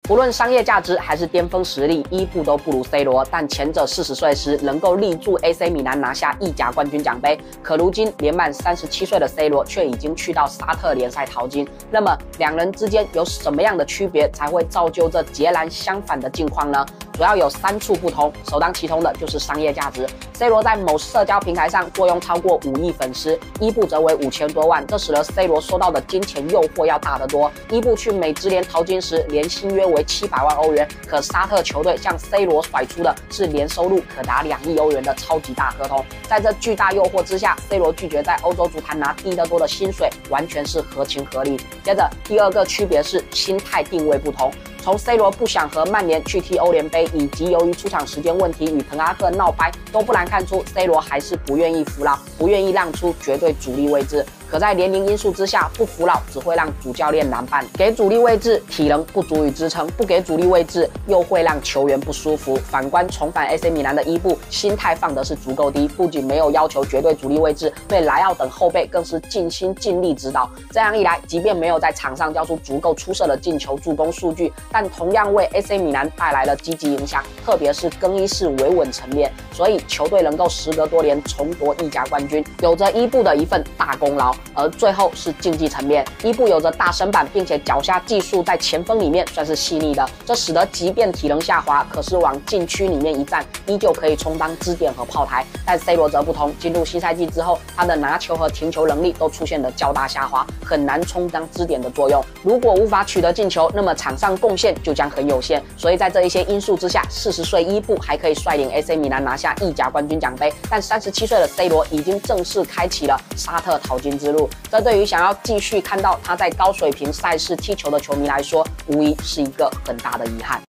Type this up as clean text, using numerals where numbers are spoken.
不论商业价值还是巅峰实力，伊布都不如 C 罗。但前者40岁时能够力助 AC 米兰拿下意甲冠军奖杯，可如今年满37岁的 C 罗却已经去到沙特联赛淘金。那么两人之间有什么样的区别，才会造就这截然相反的境况呢？主要有3处不同，首当其冲的就是商业价值。C 罗在某社交平台上坐拥超过5亿粉丝，伊布则为5000多万，这使得 C 罗受到的金钱诱惑要大得多。伊布去美职联淘金时，年薪约为700万欧元，可沙特球队向 C 罗甩出的是年收入可达2亿欧元的超级大合同。在这巨大诱惑之下 ，C 罗拒绝在欧洲足坛拿低得多的薪水，完全是合情合理。接着，第二个区别是心态定位不同。从 C 罗不想和曼联去踢欧联杯，以及由于出场时间问题与滕哈赫闹掰，都不难看出 C 罗还是不愿意服老，不愿意让出绝对主力位置。可在年龄因素之下，不服老只会让主教练难办。给主力位置，体能不足以支撑；不给主力位置，又会让球员不舒服。反观重返 AC 米兰的伊布，心态放的是足够低，不仅没有要求绝对主力位置，对莱奥等后辈更是尽心尽力指导。这样一来，即便没有在场上交出足够出色的进球、助攻数据，但同样为 AC 米兰带来了积极影响，特别是更衣室维稳层面。所以球队能够时隔多年重夺意甲冠军，有着伊布的一份大功劳。而最后是竞技层面，伊布有着大身板，并且脚下技术在前锋里面算是细腻的，这使得即便体能下滑，可是往禁区里面一站，依旧可以充当支点和炮台。但 C 罗则不同，进入新赛季之后，他的拿球和停球能力都出现了较大下滑，很难充当支点的作用。如果无法取得进球，那么场上贡献就将很有限。所以在这一些因素之下，40岁伊布还可以率领 AC 米兰拿下意甲冠军奖杯，但37岁的 C 罗已经正式开启了沙特淘金之路。这对于想要继续看到他在高水平赛事踢球的球迷来说，无疑是一个很大的遗憾。